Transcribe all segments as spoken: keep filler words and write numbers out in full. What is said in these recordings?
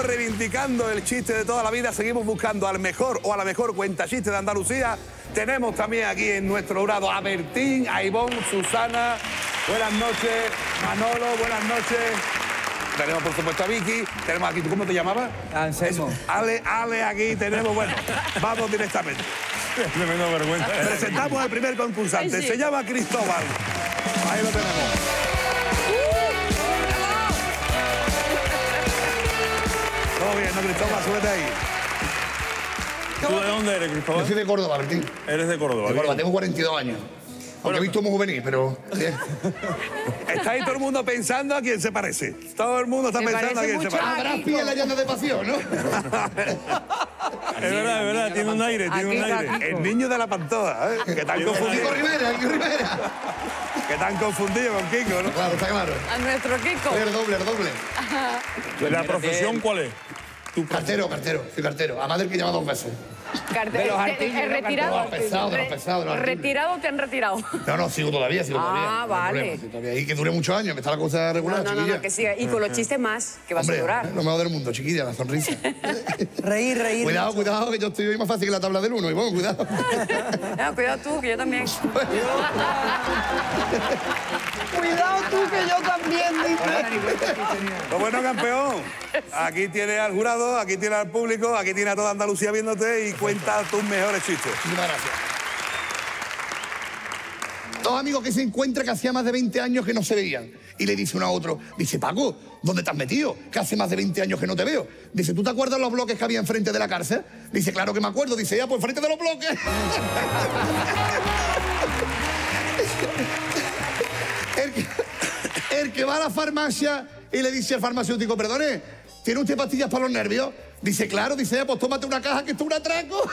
seguimos reivindicando el chiste de toda la vida, seguimos buscando al mejor o a la mejor cuentachiste de Andalucía. Tenemos también aquí en nuestro jurado a Bertín, a Ivonne, Susana. Buenas noches, Manolo, buenas noches. Tenemos, por supuesto, a Vicky. Tenemos aquí, ¿tú cómo te llamabas? Anselmo. Ale, Ale, aquí tenemos, bueno, vamos directamente. Tremenda vergüenza. Presentamos al primer concursante. Ay, sí. Se llama Cristóbal. Ahí lo tenemos. Todo bien, ¿no, Cristóbal? Súbete ahí. ¿Tú de dónde eres, Yo Cristóbal? soy de Córdoba, Bertín. Eres de Córdoba. De Córdoba, bien. tengo cuarenta y dos años. Aunque he visto muy juvenil, pero... bien. Está ahí todo el mundo pensando a quién se parece. Todo el mundo está Me pensando a parece quién se mucho parece. Habrás pillado en la llanta de pasión, ¿no? Es verdad, es verdad, tiene un aire, tiene un Aquí, aire. aquí. El niño de la pantoja, ¿eh? Que tan Kiko confundido, Rivera, Kiko Rivera. que tan confundido con Kiko, ¿no? Claro, está claro. A nuestro Kiko. Soy el doble, el doble. ¿La profesión cuál es? Tu Cartero, cartero, soy cartero. A madre que llama dos veces. Carte- De los eh, artillos, eh, ¿no? retirado. De los pesados, de los pesados, de los artillos. ¿Retirado o te han retirado? No, no, sigo todavía, sigo Ah, todavía. No hay vale. problema, sigo todavía. Y que dure muchos años, que está la cosa No, regular, no, no, chiquilla. no, que siga. Y con los chistes más, que vas Hombre, a durar. lo mejor del mundo, chiquilla, la sonrisa. Reír, reír. Cuidado, mucho. cuidado, que yo estoy hoy más fácil que la tabla del uno. Y bueno, cuidado. No, cuidado tú, que yo también. Cuidado tú, que yo también, dice. Pues bueno, campeón, aquí tiene al jurado, aquí tiene al público, aquí tiene a toda Andalucía viéndote y cuenta tus mejores chistes. Muchísimas gracias. Dos amigos que se encuentran que hacía más de veinte años que no se veían. Y le dice uno a otro, dice, Paco, ¿dónde te has metido? Que hace más de veinte años que no te veo. Dice, ¿tú te acuerdas los bloques que había enfrente de la cárcel? Dice, claro que me acuerdo. Dice, ya, pues enfrente de los bloques. el, que, el que va a la farmacia y le dice al farmacéutico, perdone, ¿tiene usted pastillas para los nervios? Dice, claro. Dice, ya, pues tómate una caja que esto es un atraco.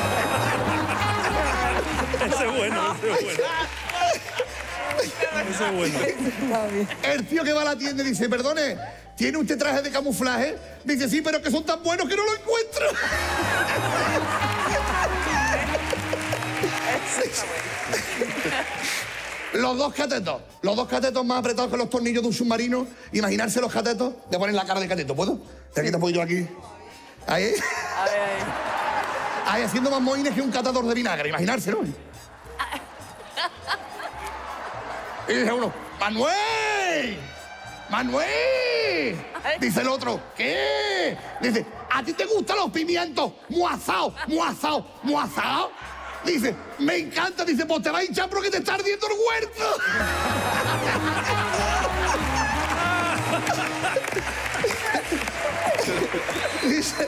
Ese es bueno, ese es bueno. Ese es bueno. El tío que va a la tienda y dice, perdone, ¿tiene usted traje de camuflaje? Dice, sí, pero que son tan buenos que no lo encuentro. Los dos catetos, los dos catetos más apretados que los tornillos de un submarino. Imaginarse los catetos, de poner la cara de cateto, ¿puedo? Te quito un poquito aquí. Ahí. A ver, ahí. Ahí haciendo más moines que un catador de vinagre, imaginárselo. Y dice uno, ¡Manuel! ¡Manuel! Dice el otro, ¿qué? Dice, ¿a ti te gustan los pimientos? ¡Muazao! ¡Muazao! ¡Muazao! Dice, me encanta. Dice, pues te va a hinchar porque te está ardiendo el huerto. Dice...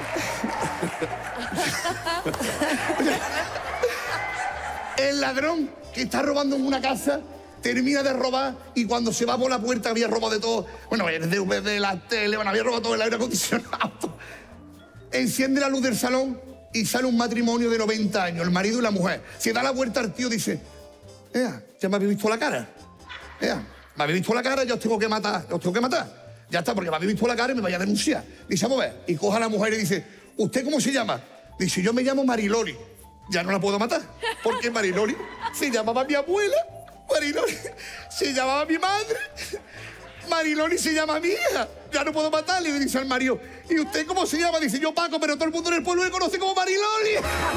El ladrón que está robando en una casa termina de robar y cuando se va por la puerta había robado de todo. Bueno, el D V D, la tele, bueno, había robado todo el aire acondicionado. Enciende la luz del salón y sale un matrimonio de noventa años, el marido y la mujer. Se da la vuelta al tío y dice, Ea, ya me habéis visto la cara. Ea, me habéis visto la cara, ya os tengo que matar, ya os tengo que matar. Ya está, porque me habéis visto la cara y me vaya a denunciar. Dice, vamos a ver. Y coja a la mujer y dice, ¿usted cómo se llama? Dice, yo me llamo Mariloli. Ya no la puedo matar. Porque Mariloli se llamaba mi abuela. Mariloli se llamaba mi madre. Mariloli se llama mi hija. Ya no puedo matarle. Y dice al marido, ¿y usted cómo se llama? Dice, yo Paco, pero todo el mundo en el pueblo me conoce como Mariloli.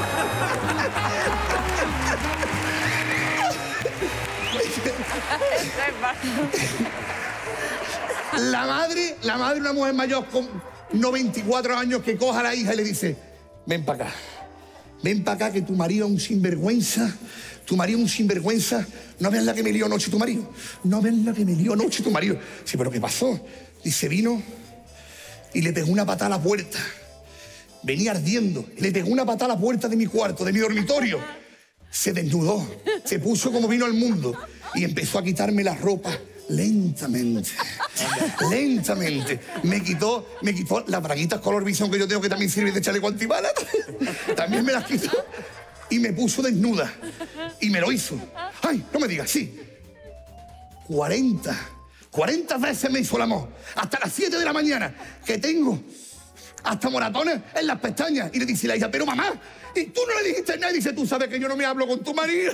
La madre, la madre, una mujer mayor con noventa y cuatro años que coja a la hija y le dice, ven para acá, ven para acá que tu marido es un sinvergüenza, tu marido es un sinvergüenza, no ves la que me lió anoche tu marido, no ves la que me lió anoche tu marido. Sí, pero ¿qué pasó? Dice, vino y le pegó una patada a la puerta, venía ardiendo, le pegó una patada a la puerta de mi cuarto, de mi dormitorio, se desnudó, se puso como vino al mundo y empezó a quitarme la ropa. Lentamente, lentamente. Me quitó, me quitó las braguitas color visón que yo tengo, que también sirve de chaleco antibala. También me las quitó y me puso desnuda. Y me lo hizo. Ay, no me digas, sí. cuarenta, cuarenta veces me hizo el amor. Hasta las siete de la mañana, que tengo hasta moratones en las pestañas. Y le dice la hija, pero mamá, ¿y tú no le dijiste nada? Y dice, tú sabes que yo no me hablo con tu marido.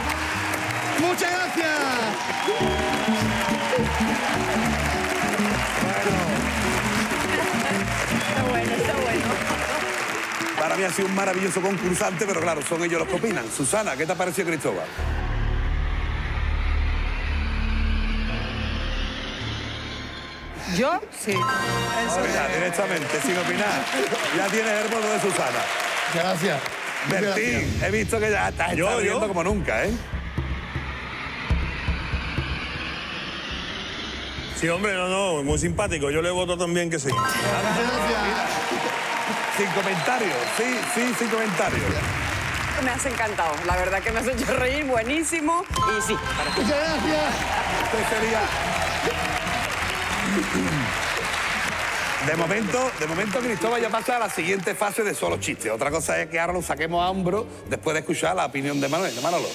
Muchas gracias. para mí ha sido un maravilloso concursante, pero claro, son ellos los que opinan. Susana, ¿qué te ha parecido Cristóbal? ¿Yo? Sí. Eso Pues ya, directamente, sin opinar. Ya tienes el voto de Susana. Gracias. Bertín, he visto que ya estás Yo, riendo yo. como nunca, ¿eh? Sí, hombre, no, no, muy simpático. Yo le voto también que sí. Sin comentarios, sí, sí, sin comentarios. Me has encantado. La verdad que me has hecho reír, buenísimo. Y sí, para ti. Muchas gracias. Este sería... De momento, de momento Cristóbal ya pasa a la siguiente fase de solo chistes. Otra cosa es que ahora lo saquemos a hombro después de escuchar la opinión de Manuel, de Manolo.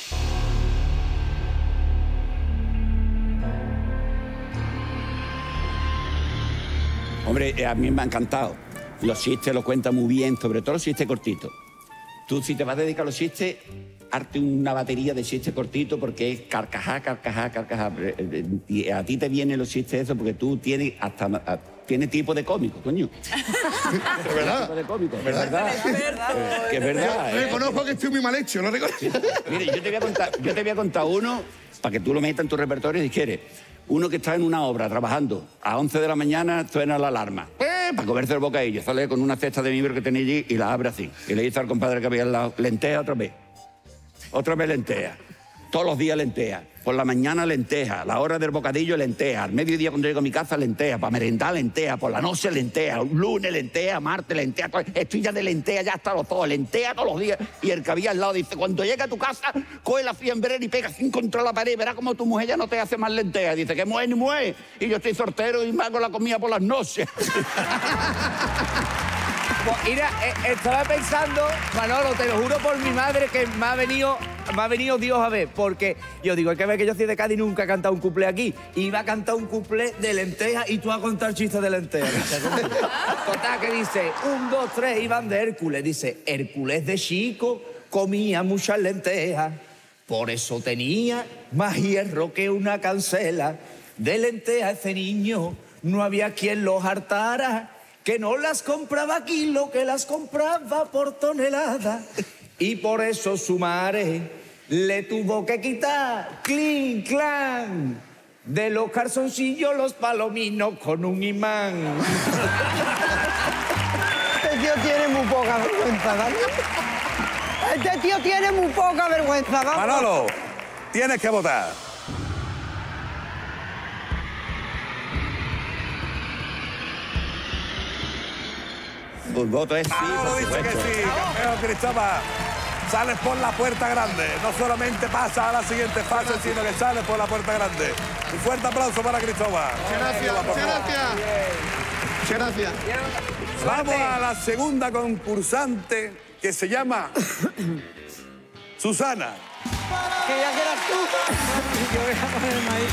Hombre, eh, a mí me ha encantado. Los chistes los cuenta muy bien, sobre todo los chistes cortitos. Tú, si te vas a dedicar a los chistes, arte una batería de chistes cortitos porque es carcajá, carcajá, carcajá. Y a ti te vienen los chistes esos porque tú tienes hasta... a- tienes tipo de cómico, coño. Es verdad. Tipo de cómico, es ¿Verdad? verdad. Es verdad. Que es verdad. eh. Reconozco que estoy muy mal hecho, ¿no reconozco? Mire, yo te voy a contar, yo te voy a contar uno para que tú lo metas en tu repertorio si quieres. Uno que está en una obra trabajando. A once de la mañana suena la alarma. Eh, para comerse el bocadillo. Sale con una cesta de miembro que tenía allí y la abre así. Y le dice al compadre que había al lado, lenteja otra vez. Otra vez lenteja. Todos los días lenteja. Por la mañana lenteja. La hora del bocadillo lenteja. Al mediodía cuando llego a mi casa lenteja. Para merendar lenteja. Por la noche lenteja. Lunes lenteja. Martes lenteja. Estoy ya de lenteja ya hasta los ojos. Lenteja todos los días. Y el que había al lado dice, cuando llegue a tu casa, coge la fiambrera y pega sin contra la pared. Verás como tu mujer ya no te hace más lenteja. Dice, que mueve ni mueve. Y yo estoy soltero y me hago la comida por las noches. Pues, mira, eh, estaba pensando, Manolo, te lo juro por mi madre que me ha venido, me ha venido Dios a ver, porque yo digo, hay que ver que yo soy de Cádiz y nunca he cantado un cuplé aquí. Iba a cantar un cuplé de lenteja y tú vas a contar chistes de lenteja. Total, que dice, un, dos, tres, iban de Hércules. Dice, Hércules de chico comía muchas lentejas, por eso tenía más hierro que una cancela. De lenteja ese niño no había quien los hartara, que no las compraba kilo, que las compraba por tonelada. Y por eso su madre le tuvo que quitar, clink, clan, de los calzoncillos los palominos con un imán. Este tío tiene muy poca vergüenza, ¿vale? Este tío tiene muy poca vergüenza, vamos. Manolo, tienes que votar. Un voto es sí, Manolo por dice que supuesto. sí, campeón Cristóbal. Sales por la puerta grande. No solamente pasa a la siguiente fase, sino que sales por la puerta grande. Un fuerte aplauso para Cristóbal. Muchas gracias, muchas gracias. Muchas gracias. Vamos a la segunda concursante que se llama Susana. Que ya que eras tú. Yo voy a ponerme ahí.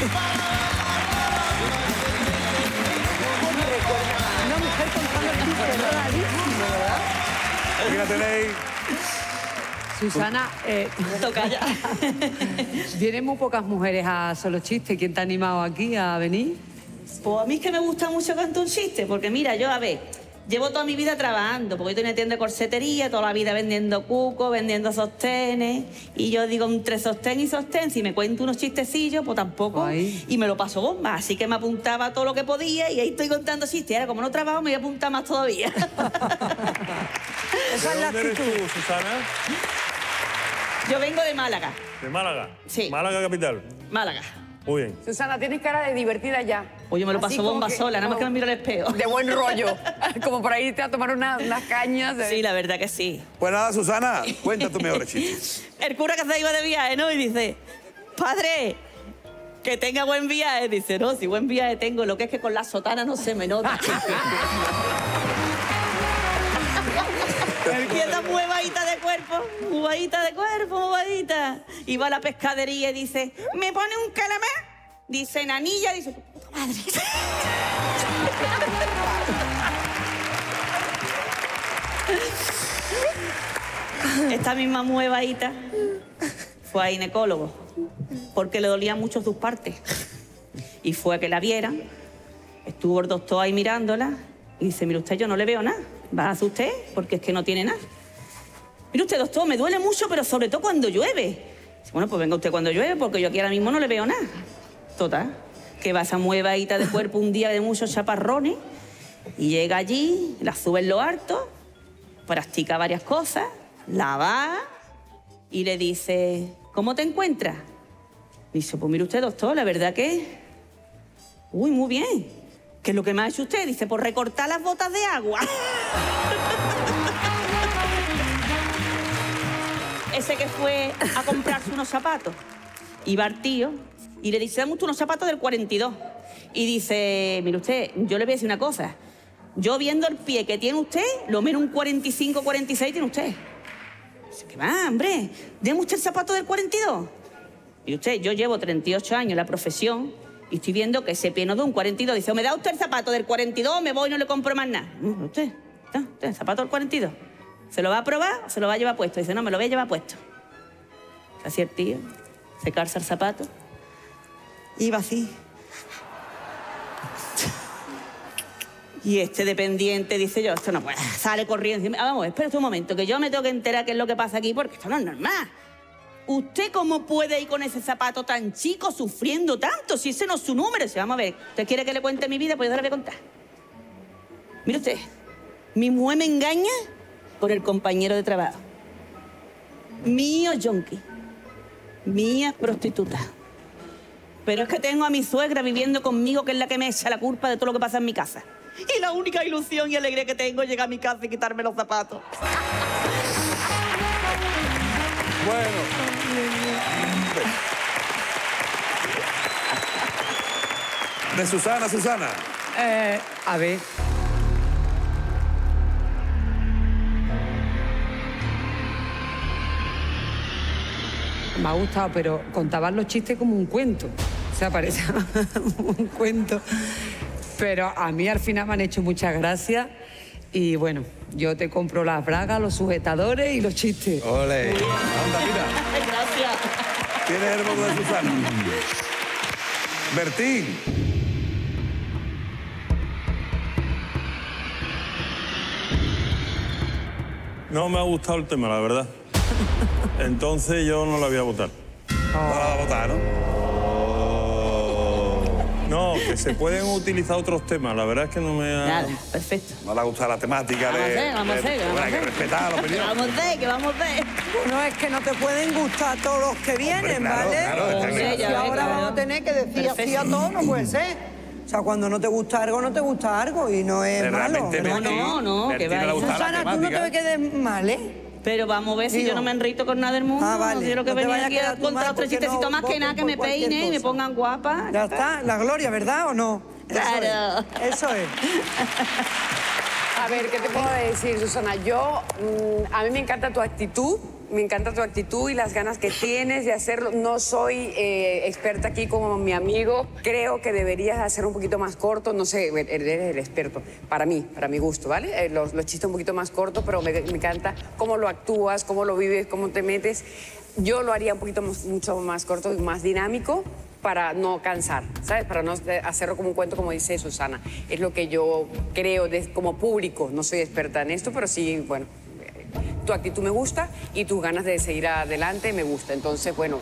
Una mujer contando chistes, es rarísimo, ¿verdad? Aquí la tenéis. Susana, eh, Toca ya. vienen muy pocas mujeres a Solo Chiste. ¿Quién te ha animado aquí a venir? Pues a mí es que me gusta mucho cantar un chiste, porque mira, yo, a ver, llevo toda mi vida trabajando, porque yo tenía tienda de corsetería, toda la vida vendiendo cucos, vendiendo sostenes, y yo digo, entre sostén y sostén, si me cuento unos chistecillos, pues tampoco, Ay. y me lo paso bomba, así que me apuntaba todo lo que podía, y ahí estoy contando chistes, ahora como no trabajo, me voy a apuntar más todavía. Esa es la ¿De dónde eres actitud. tú, Susana? Yo vengo de Málaga, ¿De Málaga? Sí. Málaga capital. Málaga. Muy bien. Susana, tienes cara de divertida ya. Oye, me lo Así paso como bomba que- sola, nada más que me miro al espejo. De buen rollo. Como para irte a tomar una- unas cañas. de- Sí, la verdad que sí. Pues nada, Susana, cuenta tus mejores chistes. El cura que se iba de viaje, ¿no? Y dice, padre, que tenga buen viaje. Dice, no, si buen viaje tengo, lo que es que con la sotana no se me nota. Y esta muy bajita de cuerpo, muy bajita de cuerpo, muy bajita. Y va a la pescadería y dice, ¿me pone un calamar? Dice, nanilla, dice, tu puta madre. Esta misma muy bajita fue a ginecólogo porque le dolían mucho sus partes. Y fue a que la vieran. Estuvo el doctor ahí mirándola y dice, mire usted, yo no le veo nada. ¿Va a hacer usted? Porque es que no tiene nada. Mire usted, doctor, me duele mucho, pero sobre todo cuando llueve. Dice, bueno, pues venga usted cuando llueve, porque yo aquí ahora mismo no le veo nada. Total, que va esa muevadita de cuerpo un día de muchos chaparrones y llega allí, la sube en lo alto, practica varias cosas, la va y le dice, ¿cómo te encuentras? Dice, pues mire usted, doctor, la verdad que... Uy, muy bien. ¿Qué es lo que me ha hecho usted? Dice, pues recortar las botas de agua. Ese que fue a comprarse unos zapatos, iba al tío y le dice, dame usted unos zapatos del cuarenta y dos. Y dice, mire usted, yo le voy a decir una cosa. Yo viendo el pie que tiene usted, lo menos un cuarenta y cinco, cuarenta y seis tiene usted. Dice, ¿qué va, hombre? Deme usted el zapato del cuarenta y dos. Y usted, yo llevo treinta y ocho años en la profesión y estoy viendo que ese pie no da un cuarenta y dos. Dice, o me da usted el zapato del cuarenta y dos, me voy y no le compro más nada. No, usted, ¿está? ¿Usted el zapato del cuarenta y dos? ¿Se lo va a probar o se lo va a llevar puesto? Dice, no, me lo voy a llevar puesto. Así el tío, se calza el zapato. Iba así. Y este dependiente dice yo, esto no puede. Sale corriendo. Ah, vamos, espera un momento, que yo me tengo que enterar qué es lo que pasa aquí, porque esto no es normal. ¿Usted cómo puede ir con ese zapato tan chico sufriendo tanto? Si ese no es su número. Dice, vamos a ver, ¿usted quiere que le cuente mi vida? Pues yo se la voy a contar. Mire usted, mi mujer me engaña por el compañero de trabajo. Mío yonki. Mía prostituta. Pero es que tengo a mi suegra viviendo conmigo, que es la que me echa la culpa de todo lo que pasa en mi casa. Y la única ilusión y alegría que tengo es llegar a mi casa y quitarme los zapatos. Bueno. De Susana, Susana. Eh, a ver. Me ha gustado, pero contaban los chistes como un cuento. O sea, parecía un cuento. Pero a mí al final me han hecho muchas gracias. Y bueno, yo te compro las bragas, los sujetadores y los chistes. Ole. Anda, mira. Gracias. ¿Quién es el hermoso de Susana? Bertín. No me ha gustado el tema, la verdad. Entonces yo no la voy a votar. No la va a votar, ¿no? No, que se pueden utilizar otros temas. La verdad es que no me ha... Nada, perfecto. No le gusta la temática Vamos a de... ver, vamos a de- ver, vamos bueno, a hay que ver. respetar la opinión. Vamos a ver, que vamos a ver. No es que no te pueden gustar todos los que vienen, claro, ¿vale? claro, está Hombre, claro. ya Y ves, ahora claro. vamos a tener que decir así a todo, no puede ser. O sea, cuando no te gusta algo, no te gusta algo y no es Eh, malo. realmente ¿verdad? Bertín- No, no, que Bertín va. le gusta la Susana, tú no temática. te quedes mal, ¿eh? Pero vamos a ver si Digo. yo no me enrito con nada del mundo. Ah, vale. Yo lo que No te venía vayas a aquí a quedar tú contar mal los tres porque chistecitos no más que nada, que voten me por cualquier peine y me cosa. pongan guapa. Ya está, la gloria, ¿verdad o no? Eso Claro. es, Eso es. A ver, ¿qué te puedo decir, Susana? Yo, mm, a mí me encanta tu actitud, me encanta tu actitud y las ganas que tienes de hacerlo. No soy eh, experta aquí como mi amigo. Creo que deberías hacer un poquito más corto. No sé, eres el experto. Para mí, para mi gusto, ¿vale? Eh, los, los chistes un poquito más cortos, pero me, me encanta cómo lo actúas, cómo lo vives, cómo te metes. Yo lo haría un poquito más- mucho más corto y más dinámico, para no cansar, ¿sabes? Para no hacerlo como un cuento, como dice Susana. Es lo que yo creo de- como público. No soy experta en esto, pero sí, bueno, tu actitud me gusta y tus ganas de seguir adelante me gusta. Entonces, bueno...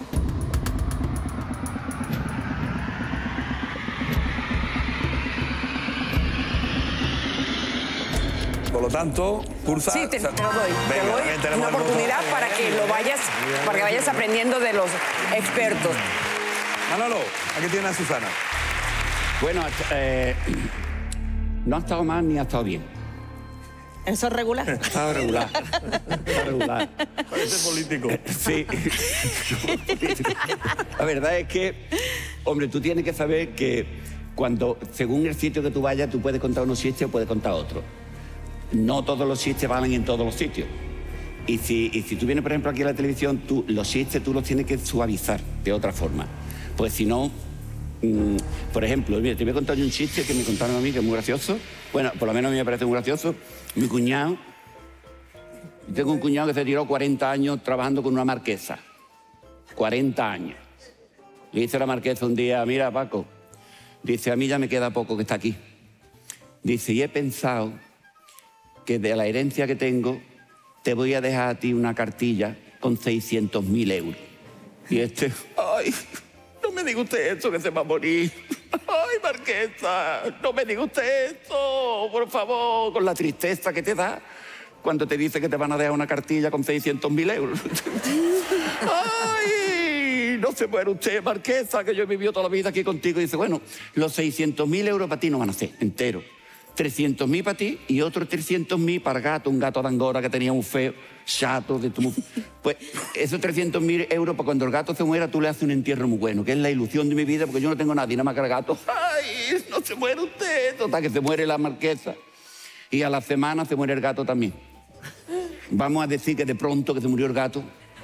Por lo tanto, cursa... Sí, te, te lo doy. Te Venga, doy también tenemos una el voto. oportunidad para que lo vayas, para que vayas aprendiendo de los expertos. Manolo, aquí tiene a Susana. Bueno, eh, no ha estado mal ni ha estado bien. ¿Eso es regular? Está regular. Está regular. Parece político. Sí. La verdad es que, hombre, tú tienes que saber que cuando, según el sitio que tú vayas, tú puedes contar unos chistes o puedes contar otros. No todos los chistes valen en todos los sitios. Y si, y si tú vienes, por ejemplo, aquí a la televisión, tú, los chistes tú los tienes que suavizar de otra forma. Pues si no, mmm, por ejemplo, mira, te voy a contar un chiste que me contaron a mí, que es muy gracioso. Bueno, por lo menos a mí me parece muy gracioso. Mi cuñado, tengo un cuñado que se tiró cuarenta años trabajando con una marquesa. cuarenta años. Le dice a la marquesa un día, mira, Paco, dice, a mí ya me queda poco que está aquí. Dice, y he pensado que de la herencia que tengo, te voy a dejar a ti una cartilla con seiscientos mil euros. Y este, ay, no me diga usted eso, que se va a morir. Ay, Marquesa, no me diga usted esto, por favor, con la tristeza que te da cuando te dice que te van a dejar una cartilla con seiscientos mil euros. Ay, no se muere usted, Marquesa, que yo he vivido toda la vida aquí contigo. Y dice, bueno, los seiscientos mil euros para ti no van a ser enteros. trescientos mil para ti y otros trescientos mil para el gato, un gato de Angora que tenía un feo, chato. De tu... Pues esos trescientos mil euros, para cuando el gato se muera, tú le haces un entierro muy bueno, que es la ilusión de mi vida, porque yo no tengo nadie, nada más que el gato. ¡Ay, no se muere usted! Total, que se muere la Marquesa y a la semana se muere el gato también. Vamos a decir que de pronto que se murió el gato.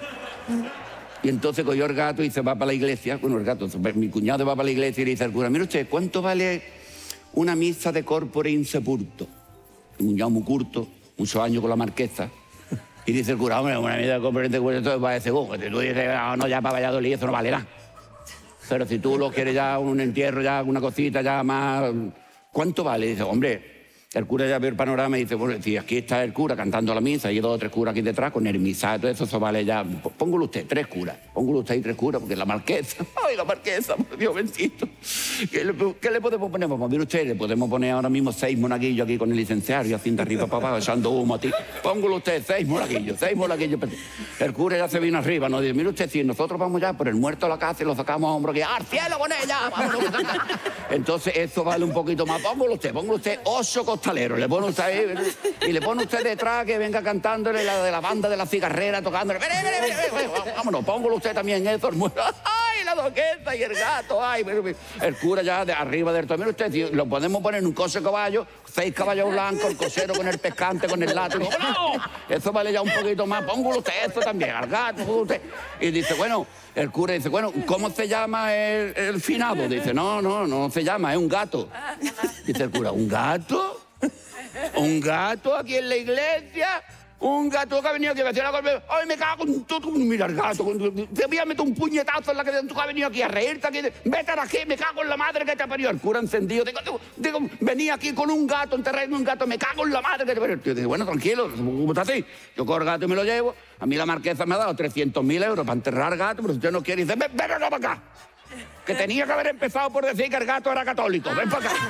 Y entonces cogió el gato y se va para la iglesia. Bueno, el gato, mi cuñado va para la iglesia y le dice al cura, mire usted, ¿cuánto vale una misa de corpore insepulto? Un cuñado muy curto, muchos años con la Marquesa. Y dice el cura, hombre, una misa de corpore insepulto va de segundo. Tú dices, oh, no, ya para Valladolid eso no vale nada. Pero si tú lo quieres ya, un entierro, ya una cosita ya más... ¿Cuánto vale? Y dice, hombre... El cura ya ve el panorama y dice, bueno, si aquí está el cura cantando la misa y hay dos o tres curas aquí detrás con el misal, todo eso, eso vale ya. Póngalo usted, tres curas. Póngalo usted ahí tres curas, porque la Marquesa, ay, la Marquesa, por Dios bendito. ¿Qué le, ¿Qué le podemos poner? Pues mire usted, le podemos poner ahora mismo seis monaguillos aquí con el licenciario, así de arriba para abajo, echando humo a ti. Póngalo usted, seis monaguillos, seis monaguillos. El cura ya se vino arriba, nos dice, mire usted, si nosotros vamos ya por el muerto a la casa y lo sacamos a hombro aquí, ¡al cielo con ella! Vámonos. Entonces eso vale un poquito más. Póngalo usted, póngalo usted ocho costaleros, le pone usted ahí, y le pone usted detrás que venga cantándole la de la banda de la cigarrera, tocándole. Ven, ven, ven, ven, ven, vámonos, póngalo usted también eso. ¡Ay, la doqueta y el gato! ¡Ay! El cura ya de arriba del todo. Mire usted, si lo podemos poner en un coche de caballo, seis caballos blancos, el cosero con el pescante, con el látigo. ¡No! Eso vale ya un poquito más. Póngalo usted eso también, al gato, usted. Y dice, bueno, el cura dice, bueno, ¿cómo se llama el, el finado? Dice, no, no, no se llama, es un gato. Dice el cura, ¿un gato? ¿Un gato aquí en la iglesia? Un gato que ha venido aquí a decir la golpe. ¡Ay, me cago en todo! Mira el gato. Te voy a meter un puñetazo en la que tú has venido aquí a reírte. Aquí. Vete aquí, me cago en la madre que te ha parido. El cura encendido. Digo, digo, digo, venía aquí con un gato, enterrarme un gato. Me cago en la madre que te ha parido. Yo digo, bueno, tranquilo, ¿cómo está así? Yo cojo el gato y me lo llevo. A mí la Marquesa me ha dado trescientos mil euros para enterrar gato, pero si usted no quiere, dice, ven, ven, ven para acá. Que tenía que haber empezado por decir que el gato era católico. Ven para acá.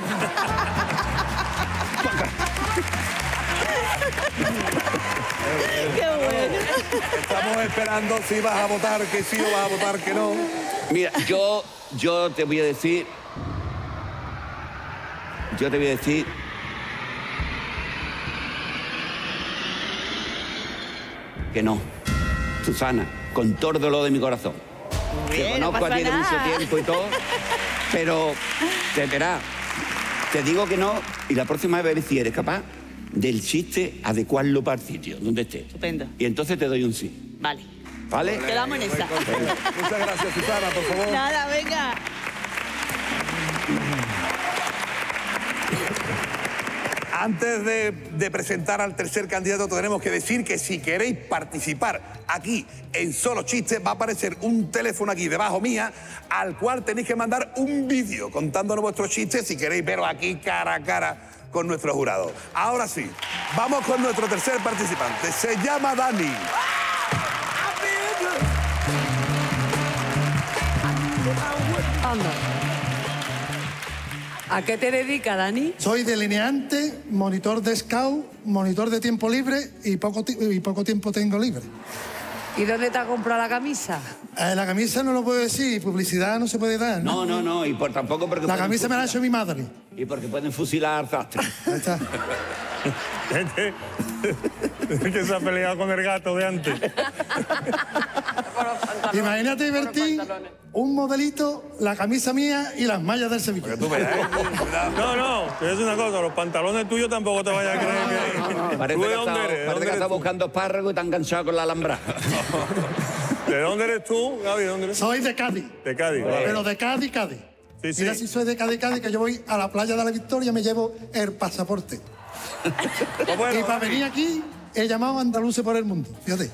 Qué bueno. Estamos esperando si vas a votar que sí o vas a votar que no. Mira, yo, yo te voy a decir... Yo te voy a decir... Que no. Susana, con todo el dolor de mi corazón. Te Bien, conozco no a ti de pasa mucho nada. tiempo y todo, pero te verás, te digo que no, y la próxima vez si eres capaz del chiste adecuarlo para el sitio donde esté. Estupendo. Y entonces te doy un sí. Vale. ¿Vale? Quedamos en esa. Muchas gracias, Susana, por favor. Nada, venga. Antes de, de presentar al tercer candidato, tenemos que decir que si queréis participar aquí en Solo Chistes, va a aparecer un teléfono aquí debajo mía, al cual tenéis que mandar un vídeo contándonos vuestros chistes si queréis veros aquí cara a cara con nuestro jurado. Ahora sí, vamos con nuestro tercer participante. Se llama Dani. Anda. ¿A qué te dedicas, Dani? Soy delineante, monitor de scout, monitor de tiempo libre y poco, ti- y poco tiempo tengo libre. ¿Y dónde te has comprado la camisa? Eh, la camisa no lo puedo decir, publicidad no se puede dar. No, no, no, y por tampoco porque... La pueden camisa me la ha hecho mi madre. Y porque pueden fusilar al sastre. Ahí está. Que se ha peleado con el gato de antes. Imagínate, Bertín, un modelito, la camisa mía y las mallas del Sevilla. Tú veas, ¿eh? Cuidado. No, no, te voy a decir una cosa, los pantalones tuyos tampoco te vayas a creer que... Parece ¿Tú que de está, dónde eres? ¿De parece dónde que está eres tú? buscando espárragos y te han enganchado con la alambra. ¿De dónde eres tú, Gaby? ¿De dónde eres? Soy de Cádiz, De Cádiz. vale. pero de Cádiz, Cádiz. Sí, sí. Mira si soy de Cádiz, Cádiz, que yo voy a la playa de la Victoria, me llevo el pasaporte. Pues bueno, Y para Dani, venir aquí he llamado a andaluces por el mundo. Fíjate.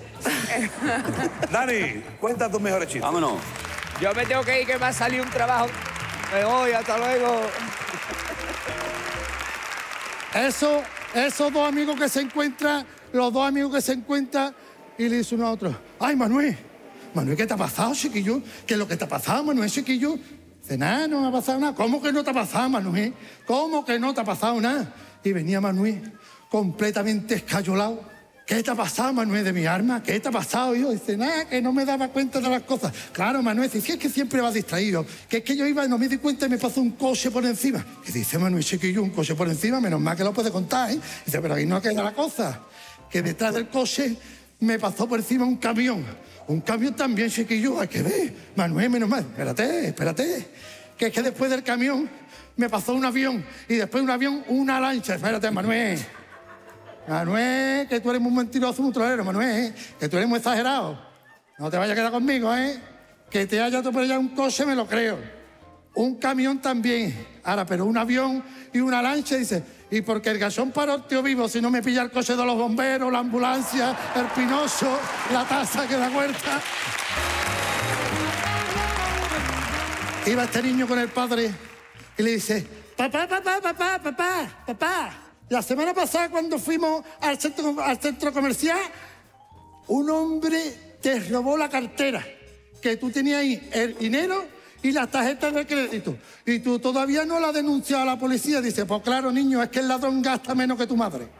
Dani, cuenta tus mejores chistes. Vámonos. Yo me tengo que ir, que me ha salido un trabajo. Me voy, hasta luego. Eso, esos dos amigos que se encuentran los dos amigos que se encuentran y le dice uno a otro, ay, Manuel, Manuel, ¿qué te ha pasado, chiquillo? ¿Qué es lo que te ha pasado, Manuel, chiquillo? Dice, nada, no me ha pasado nada. ¿Cómo que no te ha pasado, Manuel? ¿Cómo que no te ha pasado nada? Y venía Manuel completamente escayolado. ¿Qué te ha pasado, Manuel, de mi arma? ¿Qué te ha pasado, hijo? Dice, nada, que no me daba cuenta de las cosas. Claro, Manuel, dice, es que siempre vas distraído. Que es que yo iba y no me di cuenta y me pasó un coche por encima. Y dice, Manuel, chiquillo, un coche por encima, menos mal que lo puede contar, ¿eh? Dice, pero ahí no queda la cosa. Que detrás del coche me pasó por encima un camión. Un camión también, chiquillo, hay que ver. Manuel, menos mal. Espérate, espérate. Que es que después del camión me pasó un avión. Y después de un avión, una lancha. Espérate, Manuel. Manuel, que tú eres muy mentiroso, muy trolero, Manuel, ¿eh? Que tú eres muy exagerado. No te vayas a quedar conmigo, ¿eh? Que te haya atropellado un coche, me lo creo. Un camión también. Ahora, pero un avión y una lancha, dice, y porque el gasón paró el tío vivo, si no me pilla el coche de los bomberos, la ambulancia, el pinoso, la taza que da vuelta. Iba este niño con el padre y le dice, papá, papá, papá, papá, papá. La semana pasada, cuando fuimos al centro, al centro comercial, un hombre te robó la cartera, que tú tenías ahí el dinero y las tarjetas de crédito. Y tú todavía no la has denunciado a la policía. Dice, pues claro, niño, es que el ladrón gasta menos que tu madre.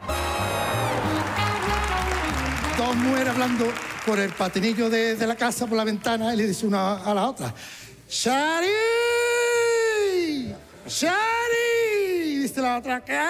Dos mujeres hablando por el patinillo de, de la casa, por la ventana, y le dice una a la otra, ¡Shari! ¡Shari! Dice la otra, ¿qué?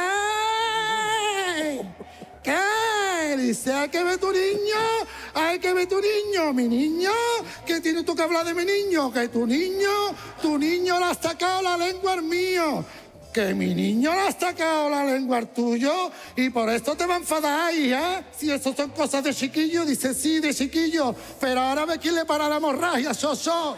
¿Qué? Dice, hay que ver tu niño, hay que ver tu niño, mi niño, ¿qué tienes tú que hablar de mi niño? Que tu niño, tu niño le ha sacado la lengua al mío, que mi niño le ha sacado la lengua al tuyo y por esto te va a enfadar, hija. Si eso son cosas de chiquillo, dice, sí, de chiquillo, pero ahora ve quién le para la hemorragia, soso.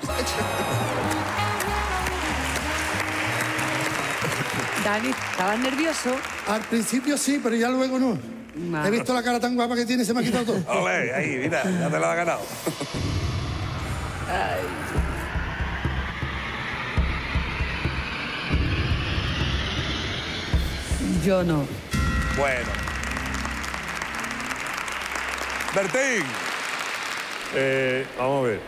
Dani, ¿estabas nervioso? Al principio sí, pero ya luego no. No. He visto la cara tan guapa que tiene y se me ha quitado todo. Olé, ahí, mira, ya te la has ganado. Ay. Yo no. Bueno. Bertín. Eh, vamos a ver.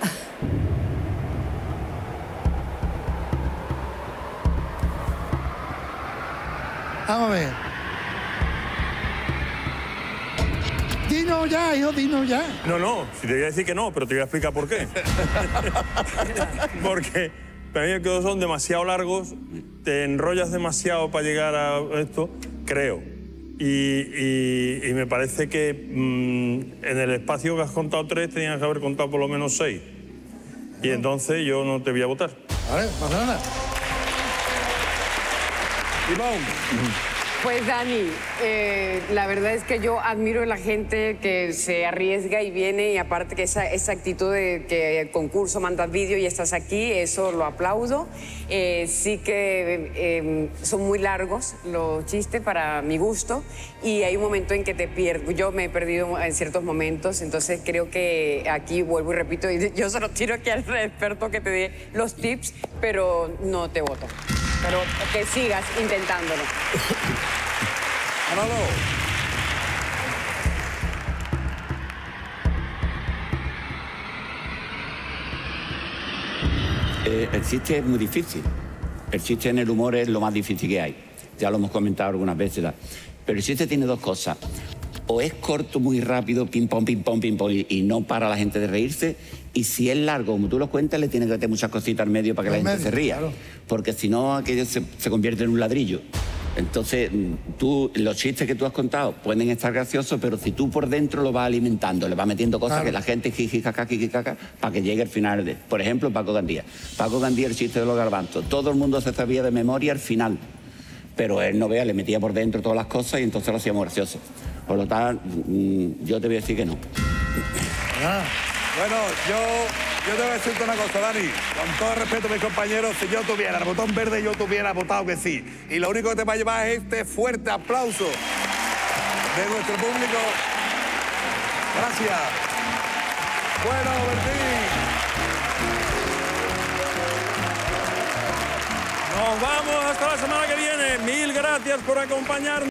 Vamos a ver. Dino ya, hijo, dino ya. No, no, si te voy a decir que no, pero te voy a explicar por qué. Porque para mí que son demasiado largos, te enrollas demasiado para llegar a esto, creo. Y, y, y me parece que mmm, en el espacio que has contado tres, tenías que haber contado por lo menos seis. Y entonces yo no te voy a votar. Vale, pasa nada. Pues Dani, eh, la verdad es que yo admiro a la gente que se arriesga y viene, y aparte que esa, esa actitud de que el concurso mandas vídeo y estás aquí, eso lo aplaudo. Eh, sí que eh, son muy largos los chistes para mi gusto y hay un momento en que te pierdo. Yo me he perdido en ciertos momentos, entonces creo que aquí vuelvo y repito, y yo se lo tiro aquí al experto que te dé los tips, pero no te voto. Pero que sigas intentándolo. Manolo. Eh, el chiste es muy difícil. El chiste en el humor es lo más difícil que hay. Ya lo hemos comentado algunas veces. ¿verdad? Pero el chiste tiene dos cosas. O es corto, muy rápido, pim, pom, pim, pom, pim, pom, y, y no para la gente de reírse. Y si es largo, como tú lo cuentas, le tienes que meter muchas cositas al medio para que Al la gente medio, se ría. claro. Porque si no, aquello se, se convierte en un ladrillo. Entonces, tú, los chistes que tú has contado pueden estar graciosos, pero si tú por dentro lo vas alimentando, le vas metiendo cosas Claro. que la gente jijijaca, jijijaca, para que llegue al final de... Por ejemplo, Paco Gandía. Paco Gandía, el chiste de los garbanzos. Todo el mundo se sabía de memoria al final. Pero él no vea, le metía por dentro todas las cosas y entonces lo hacía muy gracioso. Por lo tanto, mm, yo te voy a decir que no. Ah, Bueno, yo, yo te voy a decirte una cosa, Dani. Con todo respeto, mis compañeros, si yo tuviera el botón verde, yo tuviera votado que sí. Y lo único que te va a llevar es este fuerte aplauso de nuestro público. Gracias. Bueno, Bertín. Nos vamos hasta la semana que viene. Mil gracias por acompañarnos.